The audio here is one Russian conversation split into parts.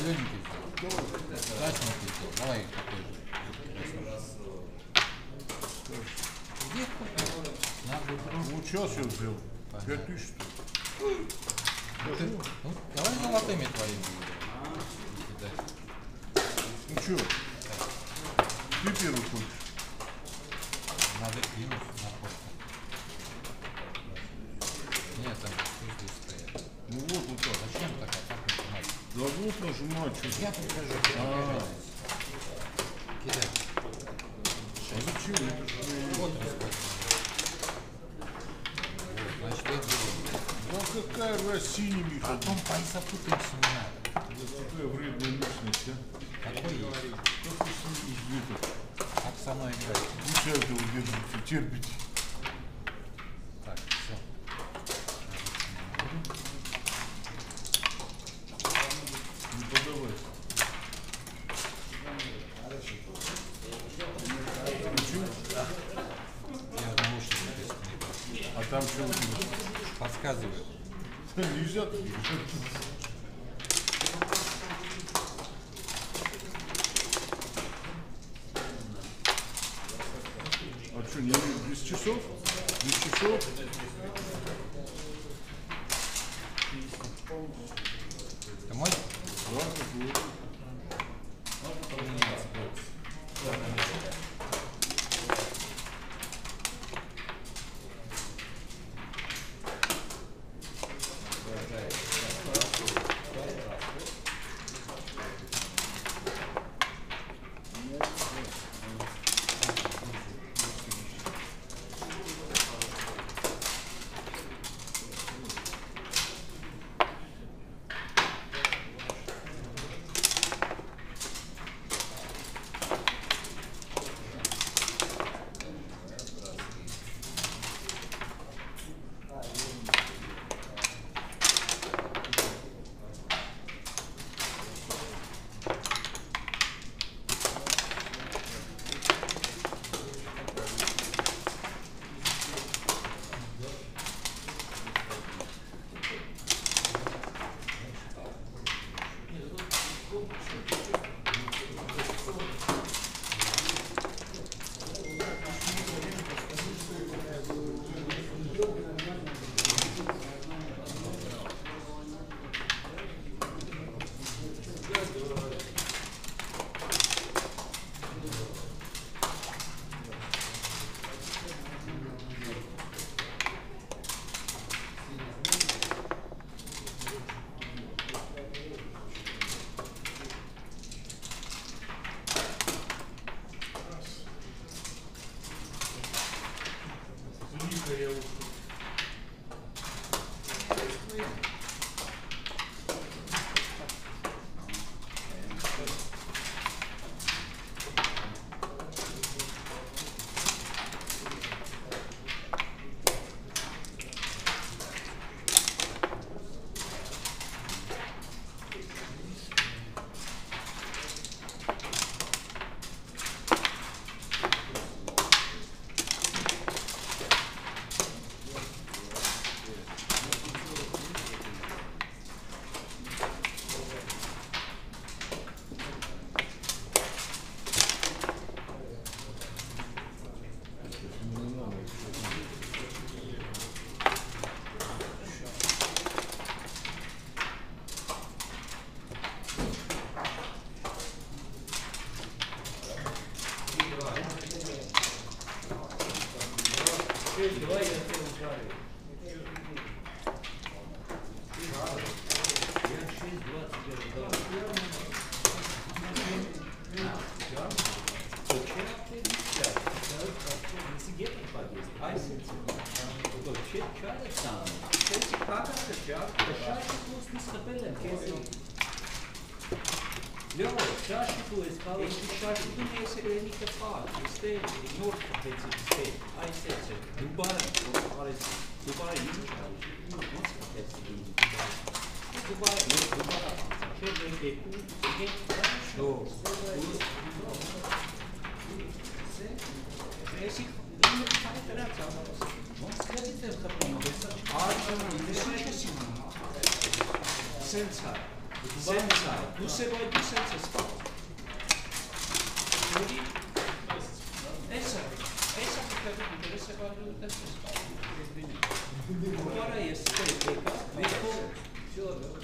зелененький сделал. Красненький сделал. Давай такой же. Где купил? Ну, сейчас я взял. 5000. Ну, давай золотыми твоими. Ну что? Ты первый хочешь? Надо кинуть на фото. Нет, там здесь стоят. Ну вот, вот так. Зачем так? А как нажимать? Да вот нажимать. Что? Я покажу. Кидай. А зачем? Это же... Вот расходится. Вот, значит, я делаю. Ну какая раз синими ходит. Потом запутаемся не надо. Какая вредная личность, а? Какой есть? Как вы с ним избиток? Как со мной играть? Вы этого держите, терпите. Так, все. Не подавай. Я в наушниках не А там что у тебя? подсказываю. Нельзя. А что, не без часов? Без часов? Ты мой? Да, такой. senza, tu se vuoi tu senza spalle. Vedi? Esatto perché deve essere quello senza spalle. Ora è estetica, vedo.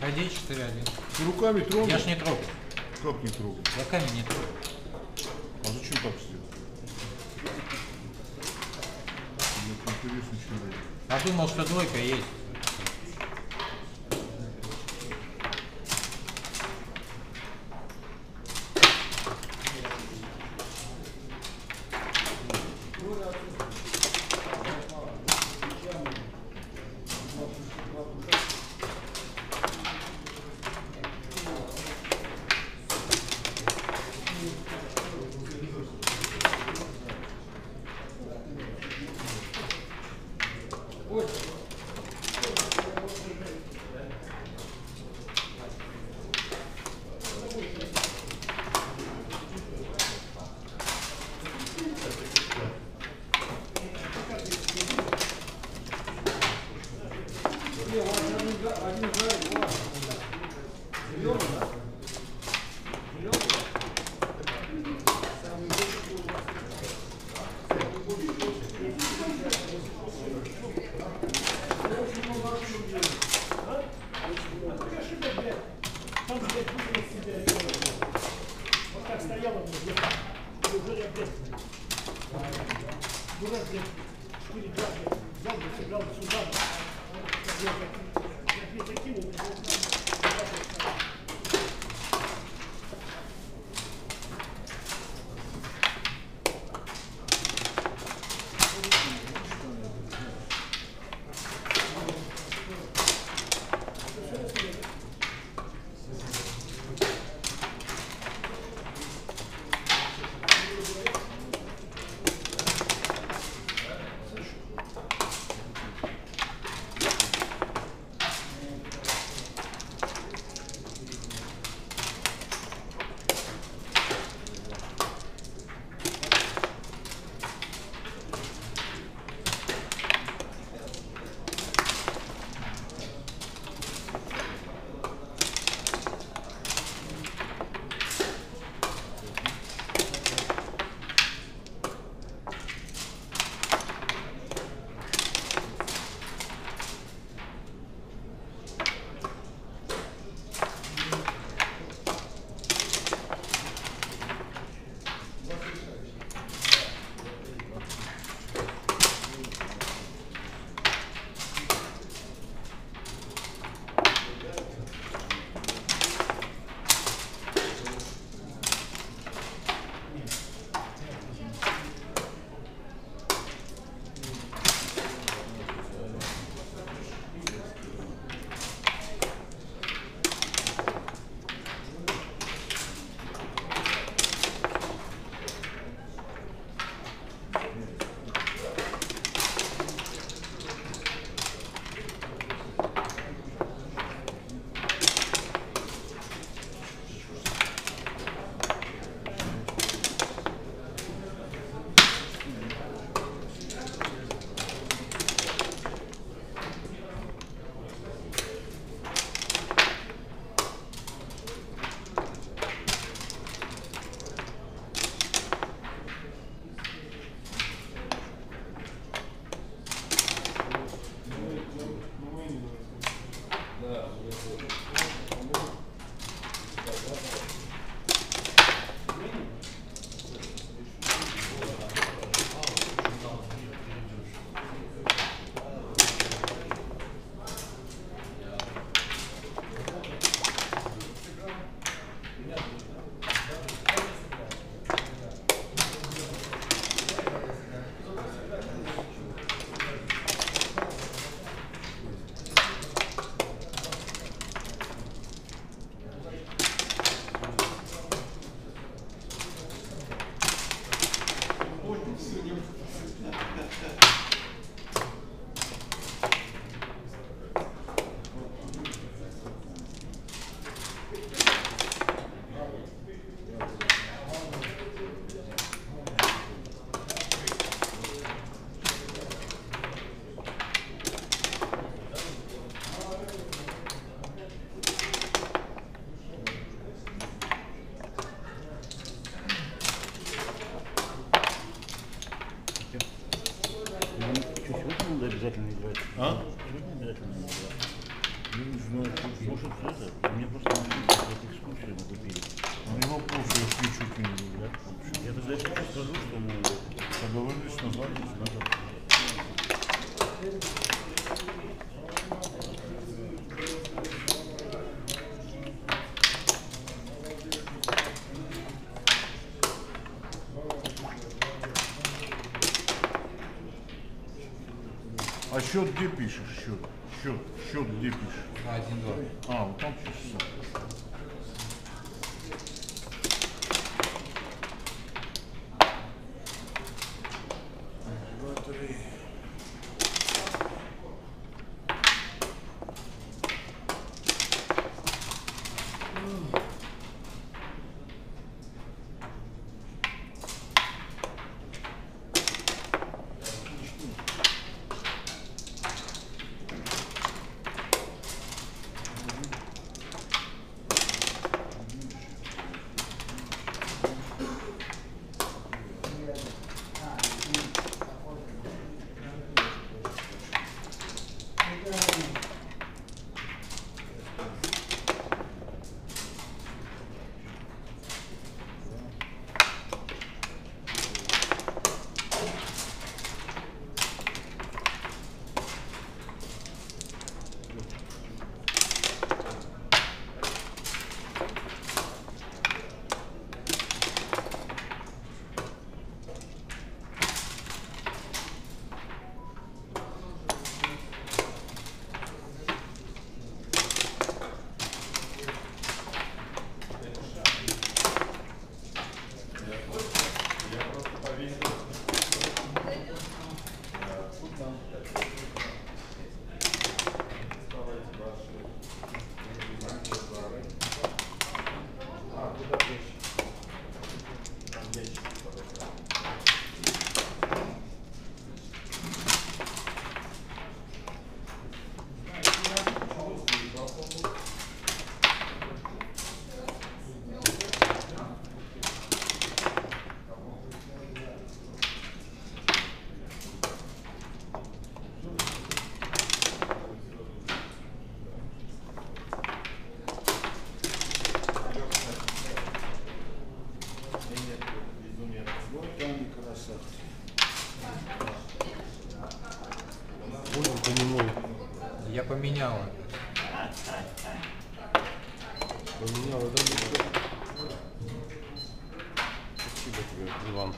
Ходи 4-1. Ты руками трогай. Я ж не трогаю. Как не трогай? Я камень не трогаю. А зачем так сделать? Это интересный человек. А думал, что двойка есть. это, мне просто этих скучеры накупили. У него пофиг, я чуть не люблю. Я тогда еще скажу, что мы Договорились на запись, надо. А счет где пишешь? Счет где пишешь? 1-2. А, вот там пишешь. Я поменял. Поменял, да? Спасибо тебе, Иван.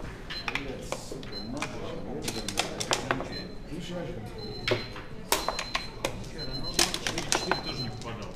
Штык тоже не попадал.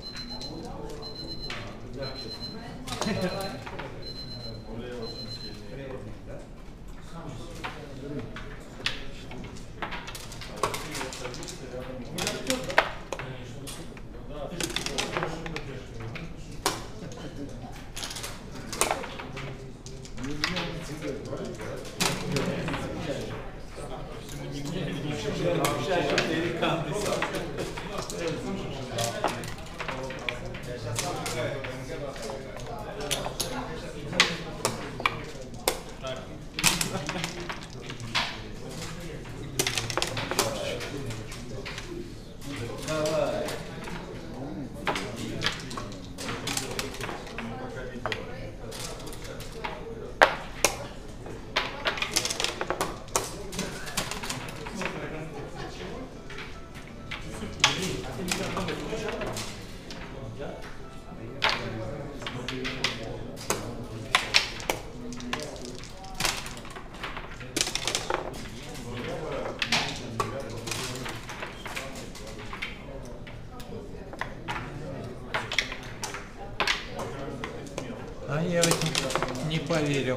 А я в этом не поверил.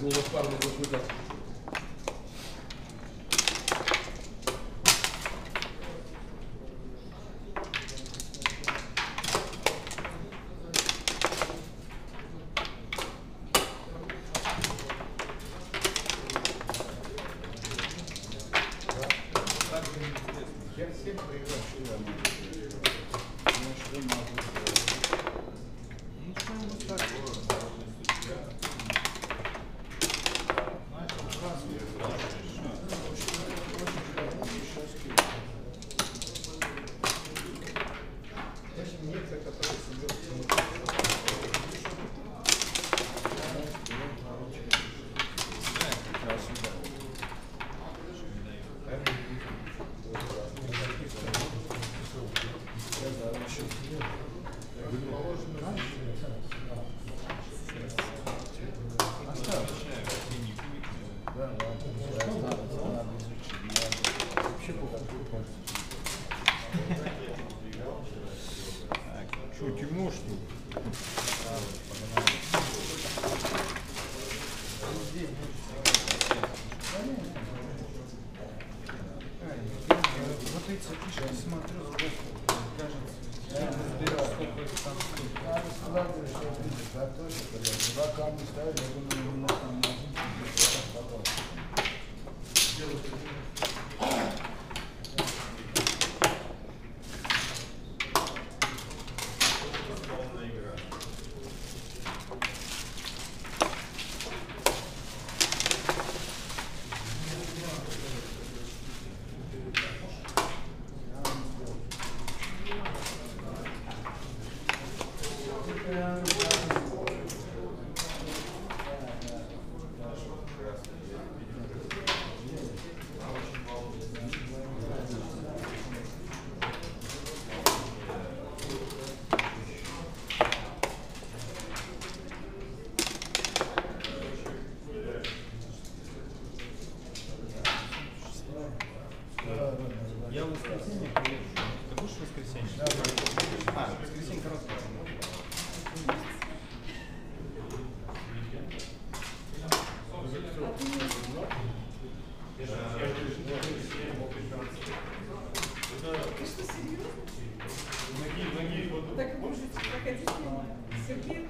Слово парня какой-то. Я всем приглашаю. Что, темно, что ли? Вот эти фишки смотрю, кажется, разбираю, сколько их там стоит. Я раскладываю, что видишь, да, точно, блядь. Два камня ставили, я думаю, у нас там потом. Я в воскресенье приеду. Ты будешь в воскресенье? Да, в воскресенье короткое. Ты что, серьезно? Так можете проходить мимо. Сергей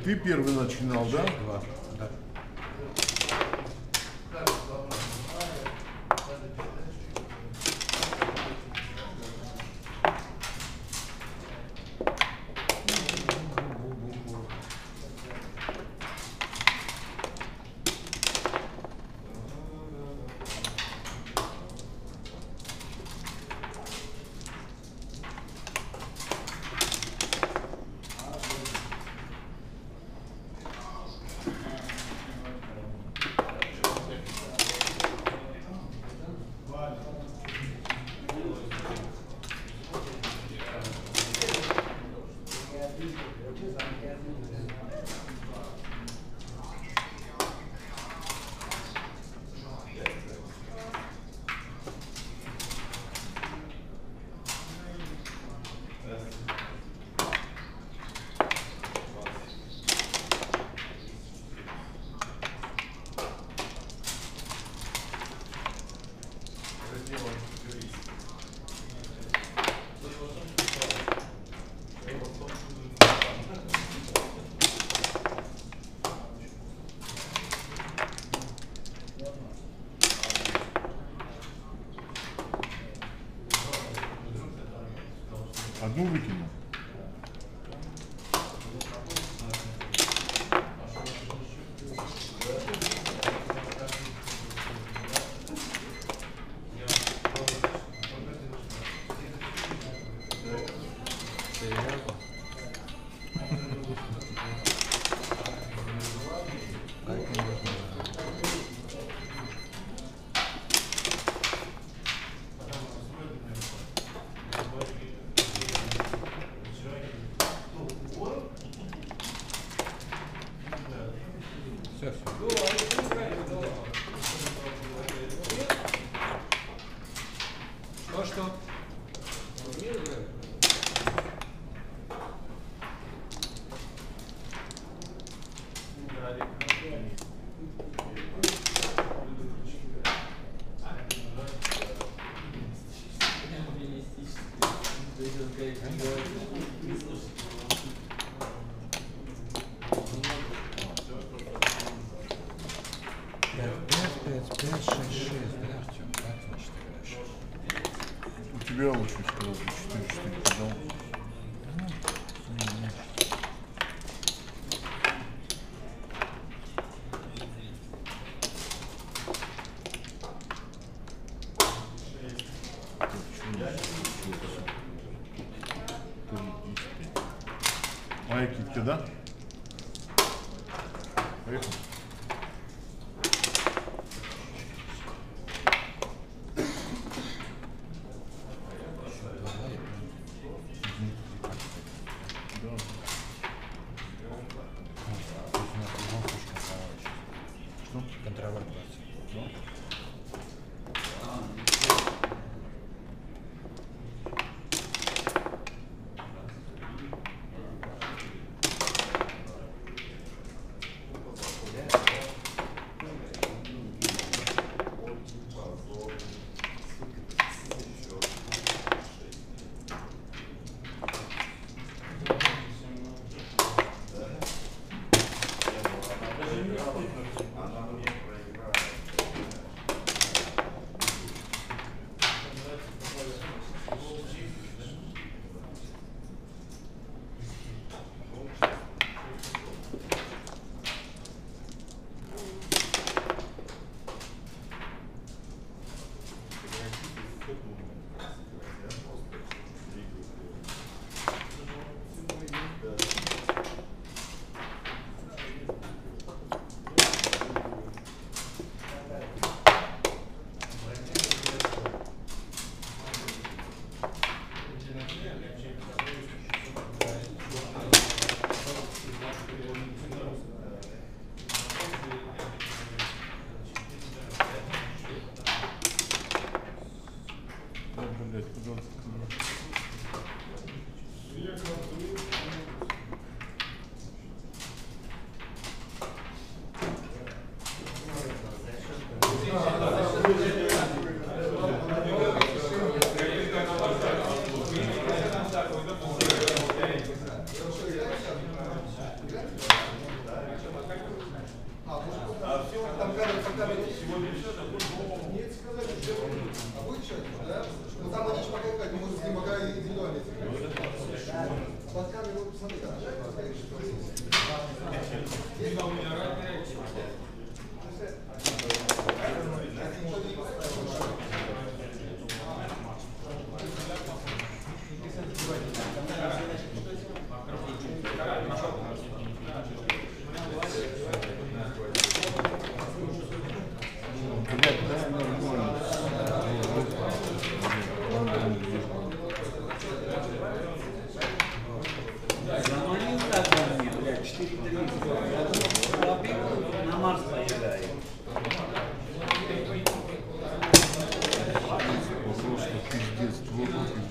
Ты первый начинал, да? 2. Да. Одну выкинул. Серьезно? Как не нужно? Все, все. Что? Пять, 6, 6. Да, Артем, как значит играешь? У тебя лучше сказал, 4-4 подал. Моя китка, да? Поехали. Что? Контролер платит.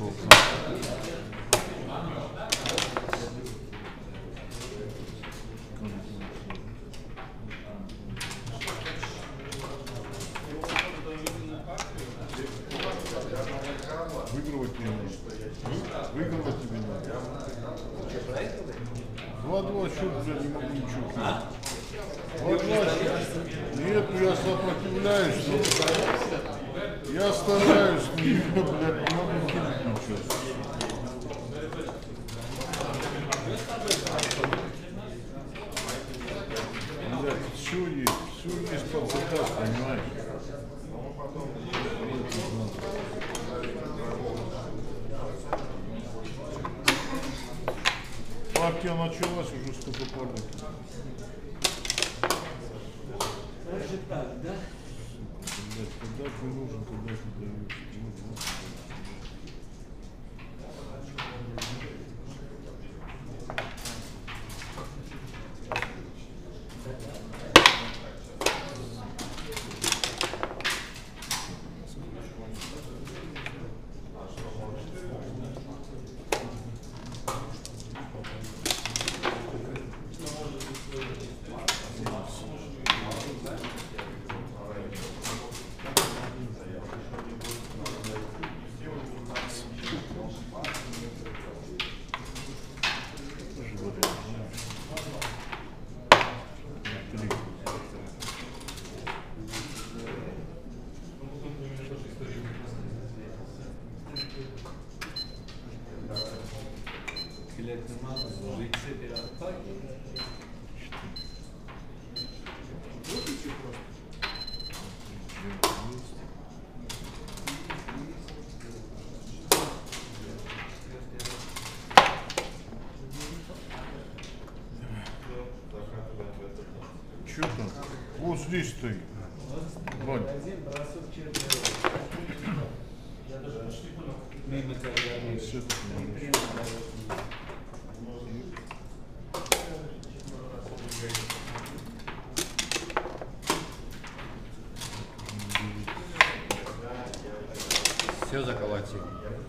Выигрывать не надо. Выигрывать тебе надо. 2-2 счет, блядь, не могу ничего. 2-2 счет. Нет, ну я сопротивляюсь. Но... Я стараюсь, но, блядь, не могу кинуть ничего. Блядь, все есть под заказ, понимаешь? Партия началась, уже сколько парней. Даже так, да? Блядь, когда ты нужен, когда ты даешь. Что там? Вот здесь стоит. Вань. Все заколотил.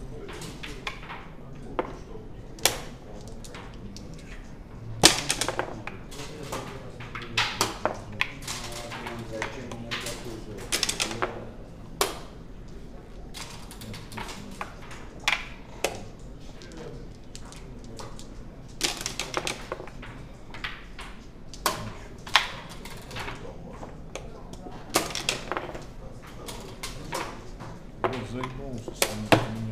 Заебался с ними.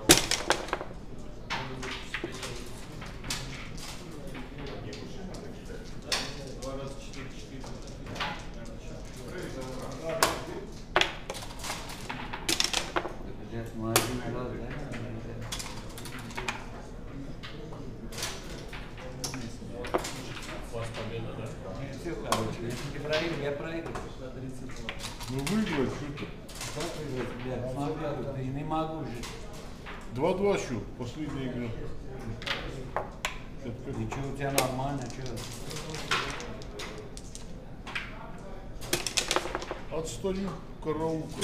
Все, короче, если ты проиграл, я проиграл. Ну выиграть что-то. Как выиграть, блядь? Смотри, ты не могу же. 2-2 счет, последняя игра. И что, у тебя нормально, что? Отстаю, караулка.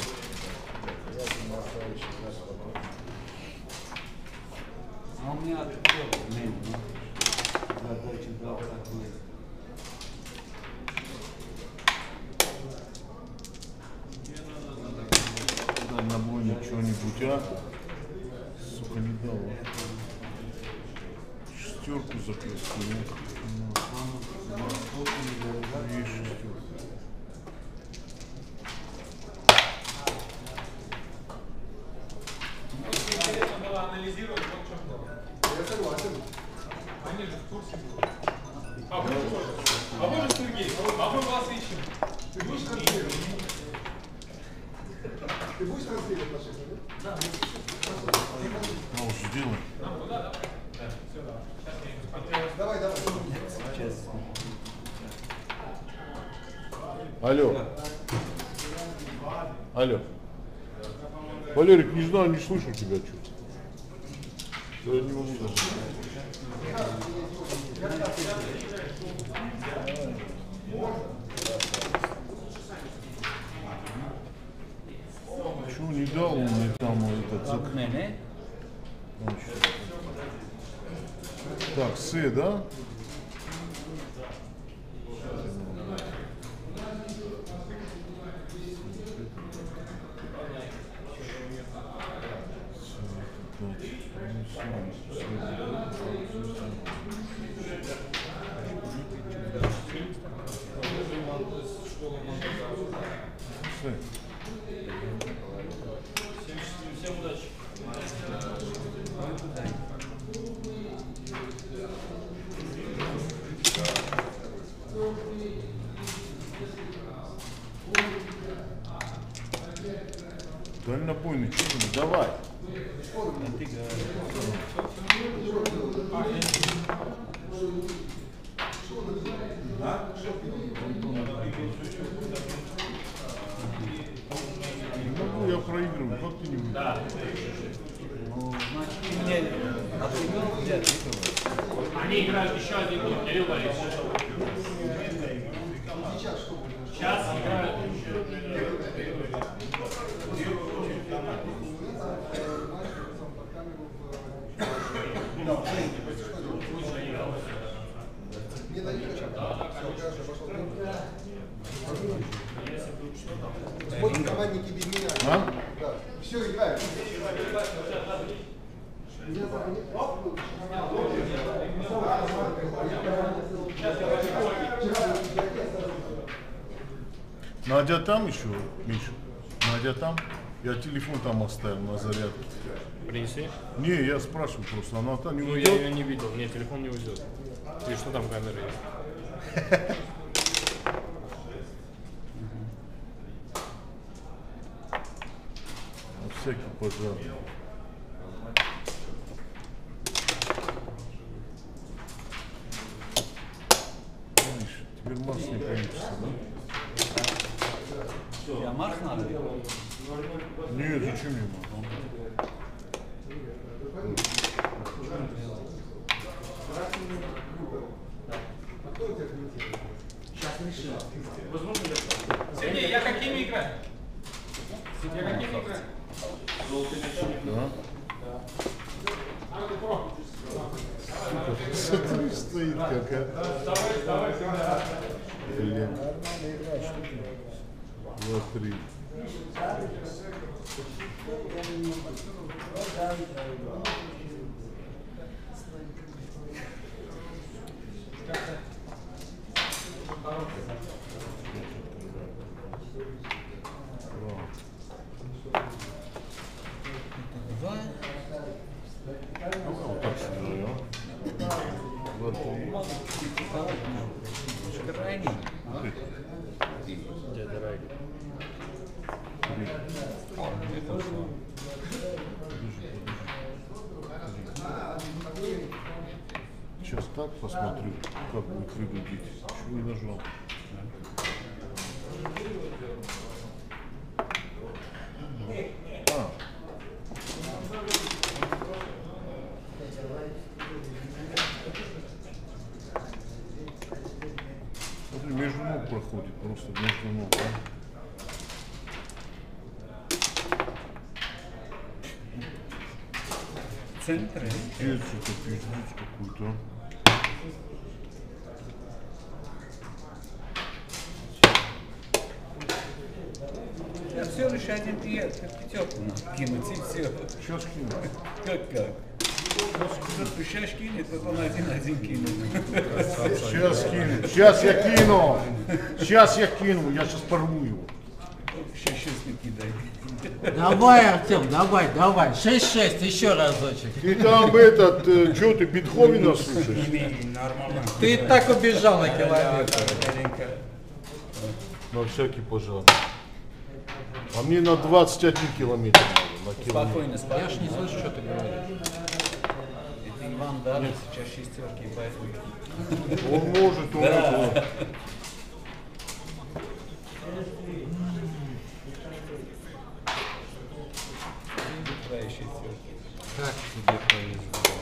А у меня тоже, задача была такой. На бойне что-нибудь, а? Сука, не дал. Шестерку закрыть. Есть шестерку. Интересно было анализировать, вот в чем дело. Я согласен. Они же в курсе были. А вы же Сергей, а мы вас ищем. Ты будешь конфликт? Ты будешь конфликт отношения? Да. Ну, сделай. Ну да, давай. Да, все, давай. Сейчас я их посмотрю. Давай, давай. Сейчас. Алло. Алло. Валерик, не знаю, не слышу тебя что-то. Я не могу даже. Почему не дал он мне там этот Мене? Так, С, да? Всем удачи. Дальнобойный, что ты, давай. Не могу я проигрываю, как ты не выиграешь? Да. Ну, значит, ты мне отыграл, я отыгрываю. Они играют еще один тур, Кирилл Борисович. Сейчас играют Смотрим командники без меня. А? Да. Все, играем. Надя там еще, Миша? Надя там? Я телефон там оставил на зарядку. Принеси? Не, я спрашиваю просто, она там не Ну, уйдет? я ее не видел. Нет, телефон не уйдет. И что там камера есть? На всякий пожар. Миша, теперь Марс не получится, да? Я Марс надо? Нет, зачем мне Марс? Сергей, я какими играю? Я какими играю? Да? Смотри, стоит какая. Блин. 2-3. Вот так сюда, да? 2-3. Крайний. Дядя Райли. Сейчас так посмотрю, как будет выглядеть. Чего не нажал? А. Смотри, между ног проходит, просто между ног, да? Центр. Пиздец, это пиздец какой-то. Я все лишь один пятерку кинуть и все. Сейчас кину. Как? Кто пищаш кинет, вот он один кинет. Сейчас кину. Сейчас я кину. Сейчас я кину. Я сейчас порву его. Сейчас не кидай. Давай, Артем, давай. 6-6, еще разочек. Ты там этот, что ты, Бетховена слушаешь? Нормально. Ты и так убежал на километр. На всякий пожар. А мне на 21 километр надо, на километр. Спокойно, Я ж не слышу, что ты говоришь. Это Иван Дадов сейчас шестерки, поэтому. Он может, он это. Твои шестерки. Как тебе повезло?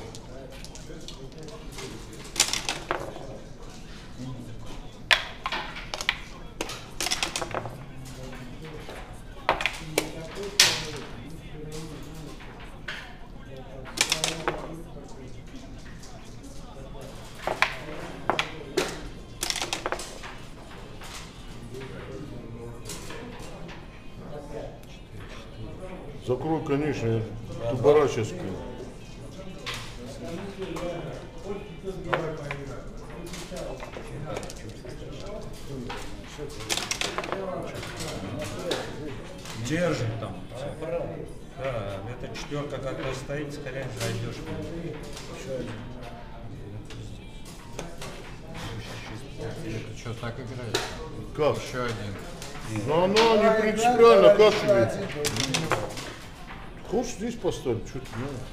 Закрой, конечно, я тубара сейчас кину. Держим там. Да, эта четверка как-то стоит, скорее зайдешь. Это что, так играет? Как? Еще один. Ну оно не принципиально, как тебе? Хочешь здесь поставить? Что ты делаешь?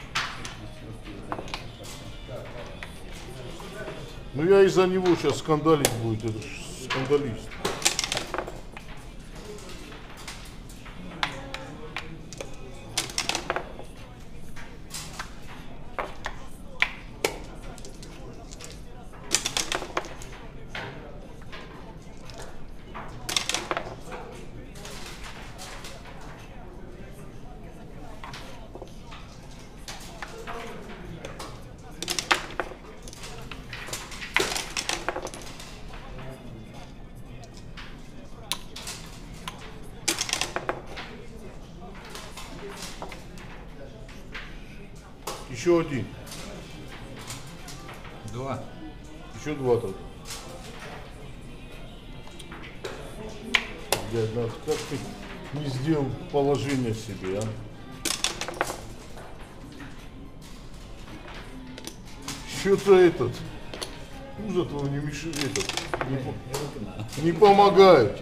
Ну я из-за него сейчас скандалить будет, это ж скандалист. Еще один. Два. Еще два тут. Дядь, надо, как ты не сделал положение себе, а? Что-то этот. Мужа твоего не мешает этот. Не помогает.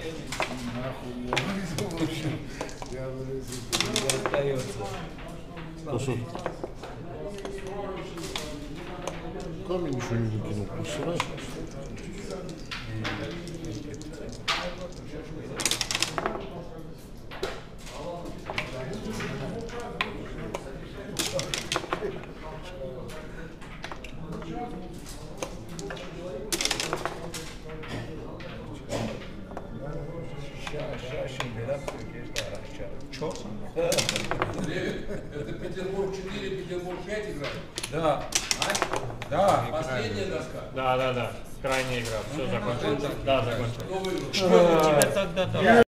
Потому камень еще не выкинул, посылай. Это Петербург 4, Петербург 5 играет? Да. Да, последняя доска. Да. Крайняя игра. Все закончилось. Да, закончилось. Что у тебя тогда там?